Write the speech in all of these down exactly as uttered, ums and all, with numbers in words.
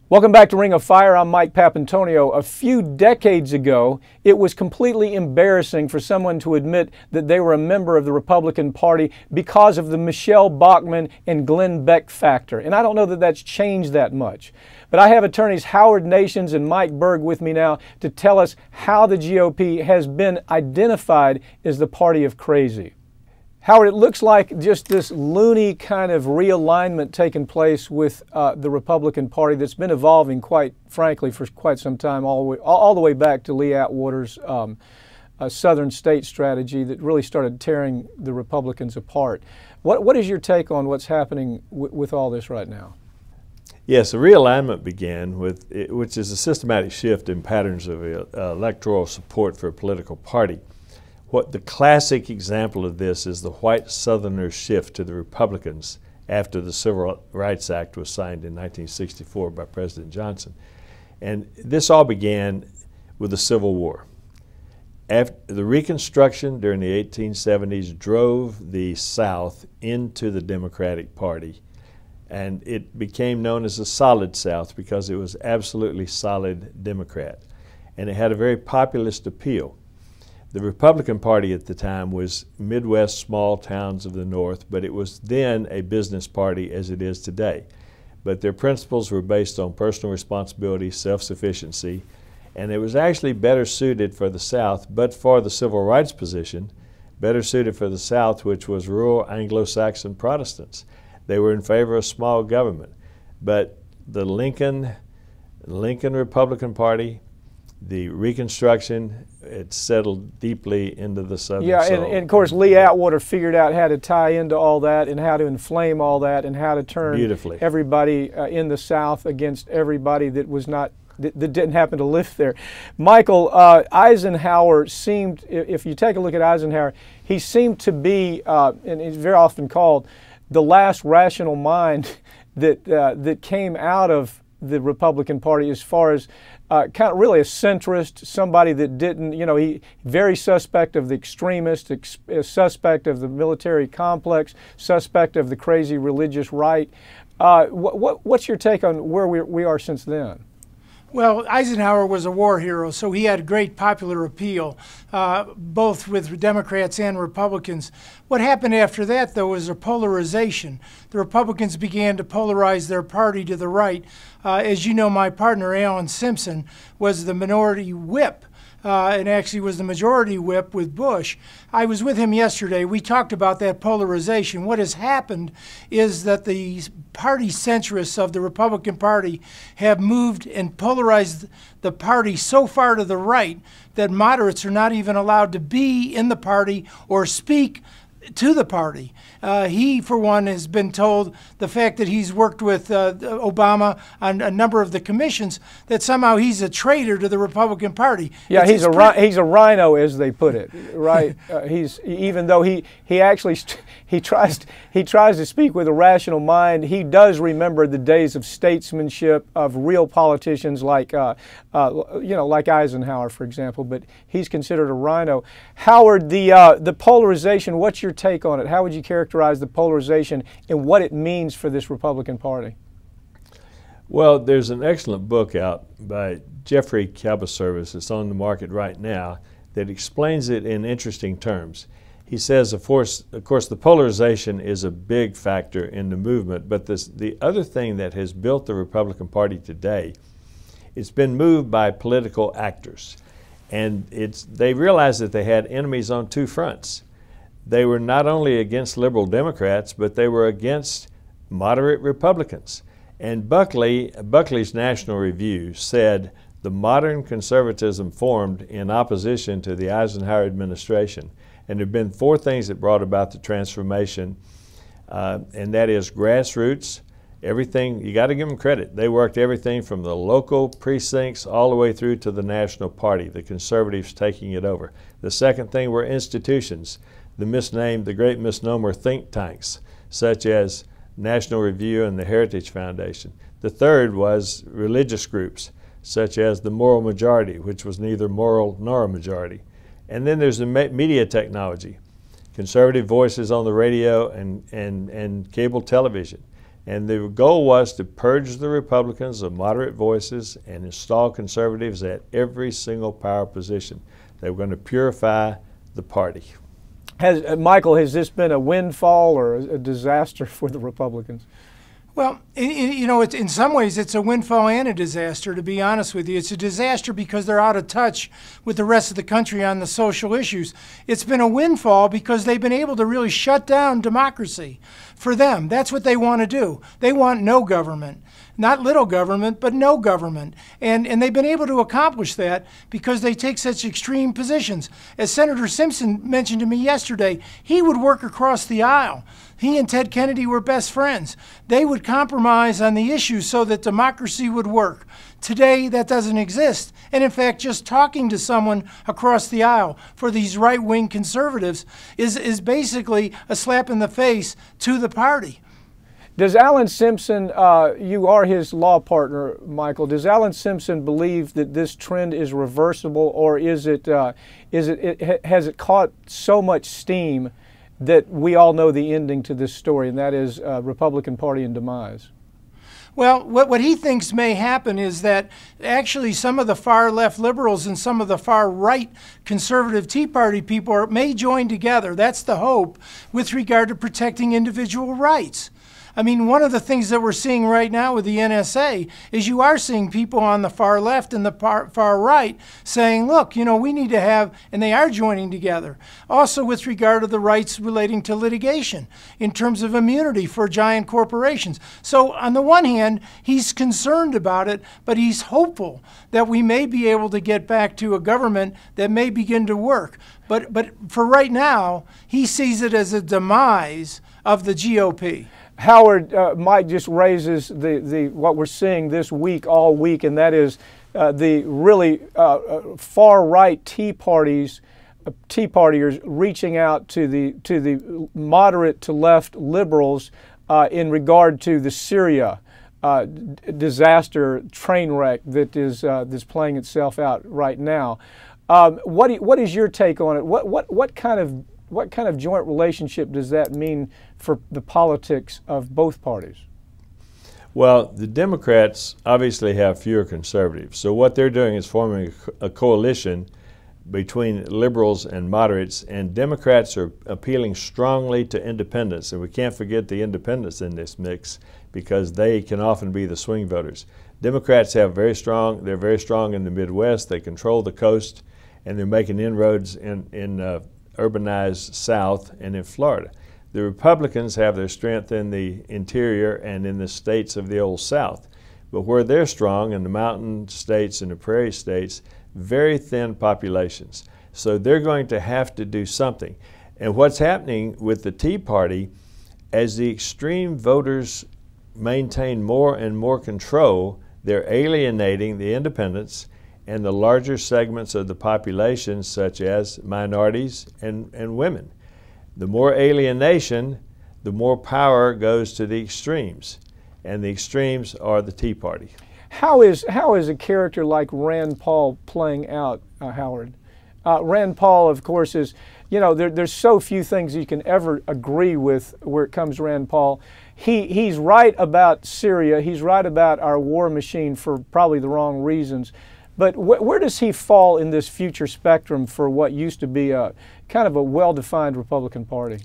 Welcome back to Ring of Fire. I'm Mike Papantonio. A few decades ago, it was completely embarrassing for someone to admit that they were a member of the Republican Party because of the Michelle Bachmann and Glenn Beck factor. And I don't know that that's changed that much. But I have attorneys Howard Nations and Mike Burg with me now to tell us how the G O P has been identified as the party of crazy. Howard, it looks like just this loony kind of realignment taking place with uh, the Republican Party that's been evolving, quite frankly, for quite some time, all the way, all, all the way back to Lee Atwater's um, uh, Southern state strategy that really started tearing the Republicans apart. What, what is your take on what's happening w with all this right now? Yes, the realignment began with, which is a systematic shift in patterns of uh, electoral support for a political party. What the classic example of this is the white Southerners' shift to the Republicans after the Civil Rights Act was signed in nineteen sixty-four by President Johnson. And this all began with the Civil War. After the Reconstruction during the eighteen seventies drove the South into the Democratic Party, and it became known as the Solid South because it was absolutely solid Democrat, and it had a very populist appeal. The Republican Party at the time was Midwest small towns of the North, but it was then a business party as it is today. But their principles were based on personal responsibility, self-sufficiency, and it was actually better suited for the South, but for the civil rights position, better suited for the South, which was rural Anglo-Saxon Protestants. They were in favor of small government. But the Lincoln, Lincoln Republican Party, the Reconstruction, it settled deeply into the Southern Yeah, soul. and, and of course Lee Atwater figured out how to tie into all that and how to inflame all that and how to turn Beautifully. everybody uh, in the South against everybody that was not that, that didn't happen to live there. Michael, uh, Eisenhower seemed, if you take a look at Eisenhower, he seemed to be, uh, and he's very often called, the last rational mind that uh, that came out of the Republican Party as far as uh, kind of really a centrist, somebody that didn't, you know, he very suspect of the extremist, ex suspect of the military complex, suspect of the crazy religious right. Uh, what, what, what's your take on where we, we are since then? Well, Eisenhower was a war hero, so he had great popular appeal, uh, both with Democrats and Republicans. What happened after that, though, was a polarization. The Republicans began to polarize their party to the right. Uh, as you know, my partner, Alan Simpson, was the minority whip. Uh, and actually was the majority whip with Bush. I was with him yesterday. We talked about that polarization. What has happened is that the party centrists of the Republican Party have moved and polarized the party so far to the right that moderates are not even allowed to be in the party or speak to the party. Uh, he, for one, has been told the fact that he's worked with uh, Obama on a number of the commissions, that somehow he's a traitor to the Republican Party. Yeah, it's, he's it's a he's a rhino, as they put it, right? uh, he's even though he he actually he tries he tries to speak with a rational mind. He does remember the days of statesmanship of real politicians like uh, uh, you know like Eisenhower, for example. But he's considered a rhino. Howard, the uh, the polarization. What's your take on it? How would you characterize the polarization and what it means for this Republican Party? Well, there's an excellent book out by Jeffrey Cabot-Service. It's on the market right now that explains it in interesting terms. He says, of course, of course, the polarization is a big factor in the movement, but this, the other thing that has built the Republican Party today, it's been moved by political actors. And it's, they realized that they had enemies on two fronts. They were not only against liberal Democrats, but they were against moderate Republicans. And Buckley, Buckley's National Review said the modern conservatism formed in opposition to the Eisenhower administration. And there have been four things that brought about the transformation, uh, and that is grassroots, everything, you got to give them credit. They worked everything from the local precincts all the way through to the national party, the conservatives taking it over. The second thing were institutions. The misnamed, the great misnomer think tanks, such as National Review and the Heritage Foundation. The third was religious groups, such as the Moral Majority, which was neither moral nor a majority. And then there's the media technology, conservative voices on the radio and, and, and cable television. And the goal was to purge the Republicans of moderate voices and install conservatives at every single power position. They were going to purify the party. Has, uh, Michael, has this been a windfall or a, a disaster for the Republicans? Well, in, in, you know, it's, in some ways it's a windfall and a disaster, to be honest with you. It's a disaster because they're out of touch with the rest of the country on the social issues. It's been a windfall because they've been able to really shut down democracy for them. That's what they want to do. They want no government. Not little government, but no government. And, and they've been able to accomplish that because they take such extreme positions. As Senator Simpson mentioned to me yesterday, he would work across the aisle. He and Ted Kennedy were best friends. They would compromise on the issues so that democracy would work. Today, that doesn't exist. And in fact, just talking to someone across the aisle for these right-wing conservatives is, is basically a slap in the face to the party. Does Alan Simpson, uh, you are his law partner, Michael, does Alan Simpson believe that this trend is reversible, or is it, uh, is it, it, has it caught so much steam that we all know the ending to this story, and that is uh, Republican Party and demise? Well, what, what he thinks may happen is that actually some of the far left liberals and some of the far right conservative Tea Party people are, may join together. That's the hope with regard to protecting individual rights. I mean, one of the things that we're seeing right now with the N S A is you are seeing people on the far left and the far, far right saying, look, you know, we need to have, and they are joining together. Also with regard to the rights relating to litigation in terms of immunity for giant corporations. So on the one hand, he's concerned about it, but he's hopeful that we may be able to get back to a government that may begin to work. But, but for right now, he sees it as a demise of the G O P. Howard, uh, Mike just raises the, the what we're seeing this week, all week, and that is uh, the really uh, uh, far-right Tea Parties, uh, Tea Partiers reaching out to the to the moderate to left liberals uh, in regard to the Syria uh, disaster train wreck that is uh, that's playing itself out right now. Um, what do you, what is your take on it? What what what kind of What kind of joint relationship does that mean for the politics of both parties? Well, the Democrats obviously have fewer conservatives. So what they're doing is forming a coalition between liberals and moderates, and Democrats are appealing strongly to independents. And we can't forget the independents in this mix because they can often be the swing voters. Democrats have very strong, they're very strong in the Midwest. They control the coast, and they're making inroads in, in uh, urbanized South and in Florida. The Republicans have their strength in the interior and in the states of the old South. But where they're strong, in the mountain states and the prairie states, very thin populations. So they're going to have to do something. And what's happening with the Tea Party, as the extreme voters maintain more and more control, they're alienating the independents and the larger segments of the population, such as minorities and, and women. The more alienation, the more power goes to the extremes, and the extremes are the Tea Party. How is, how is a character like Rand Paul playing out, uh, Howard? Uh, Rand Paul, of course, is, you know, there, there's so few things you can ever agree with where it comes to Rand Paul. He, he's right about Syria. He's right about our war machine for probably the wrong reasons. But wh where does he fall in this future spectrum for what used to be a kind of a well-defined Republican Party?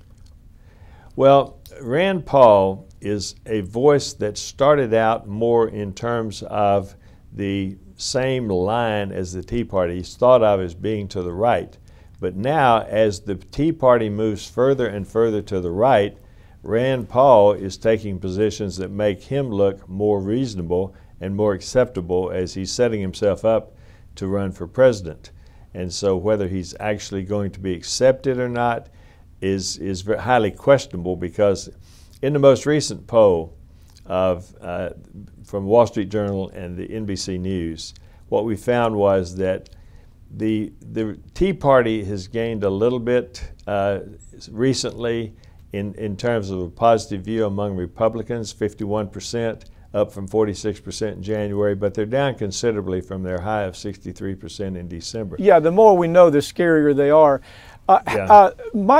Well, Rand Paul is a voice that started out more in terms of the same line as the Tea Party. He's thought of as being to the right. But now, as the Tea Party moves further and further to the right, Rand Paul is taking positions that make him look more reasonable and more acceptable as he's setting himself up to run for president. And so whether he's actually going to be accepted or not is, is very highly questionable, because in the most recent poll of, uh, from Wall Street Journal and the N B C News, what we found was that the, the Tea Party has gained a little bit uh, recently in, in terms of a positive view among Republicans, fifty-one percent. Up from forty-six percent in January, but they're down considerably from their high of sixty-three percent in December. Yeah, the more we know, the scarier they are. Uh, yeah. uh, Michael,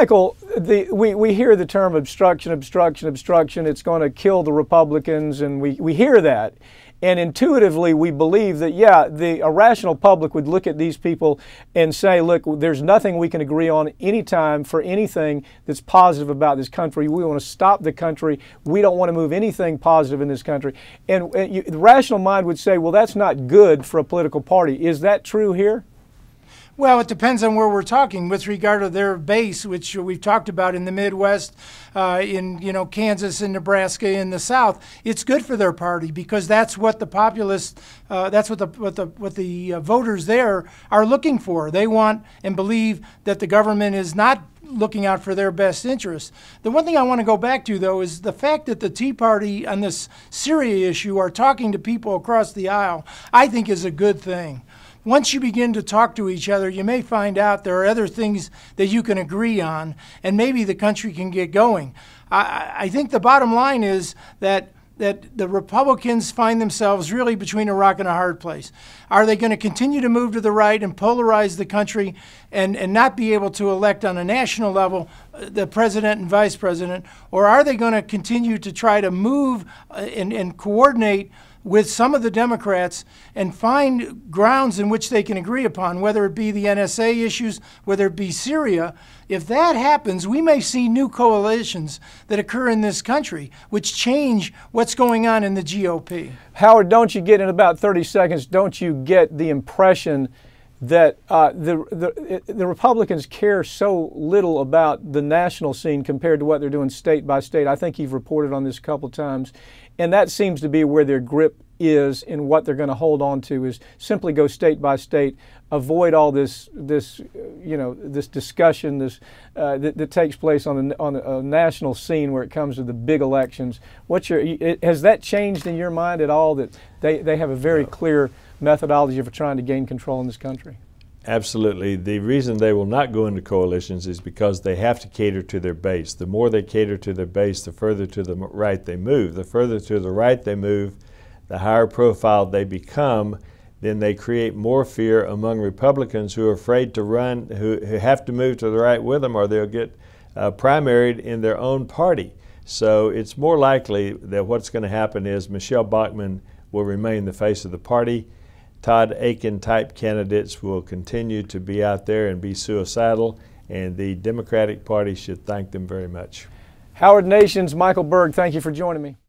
the, we, we hear the term obstruction, obstruction, obstruction. It's going to kill the Republicans, and we, we hear that. And intuitively, we believe that, yeah, the a rational public would look at these people and say, look, there's nothing we can agree on anytime for anything that's positive about this country. We want to stop the country. We don't want to move anything positive in this country. And, and you, the rational mind would say, well, that's not good for a political party. Is that true here? Well, it depends on where we're talking with regard to their base, which we've talked about in the Midwest, uh, in you know Kansas and Nebraska in the South. It's good for their party because that's what the populace, uh, that's what the what the what the uh, voters there are looking for. They want and believe that the government is not looking out for their best interests. The one thing I want to go back to, though, is the fact that the Tea Party on this Syria issue are talking to people across the aisle, I think is a good thing. Once you begin to talk to each other, you may find out there are other things that you can agree on, and maybe the country can get going. I, I think the bottom line is that that the Republicans find themselves really between a rock and a hard place. Are they going to continue to move to the right and polarize the country and, and not be able to elect on a national level the president and vice president? Or are they going to continue to try to move and, and coordinate with some of the Democrats and find grounds in which they can agree upon, whether it be the N S A issues, whether it be Syria? If that happens, we may see new coalitions that occur in this country, which change what's going on in the G O P. Howard, don't you get, in about thirty seconds, don't you get the impression that uh, the, the, the Republicans care so little about the national scene compared to what they're doing state by state? I think you've reported on this a couple times. And that seems to be where their grip is, and what they're going to hold on to is simply go state by state, avoid all this, this, you know, this discussion, this uh, that, that takes place on a, on a national scene where it comes to the big elections. What's your it, has that changed in your mind at all? That they they have a very clear methodology for trying to gain control in this country? Absolutely. The reason they will not go into coalitions is because they have to cater to their base. The more they cater to their base, the further to the right they move. The further to the right they move, the higher profile they become. Then they create more fear among Republicans who are afraid to run, who, who have to move to the right with them, or they'll get uh, primaried in their own party. So it's more likely that what's going to happen is Michelle Bachmann will remain the face of the party. Todd Akin type candidates will continue to be out there and be suicidal, and the Democratic Party should thank them very much. Howard Nation's Michael Burg, thank you for joining me.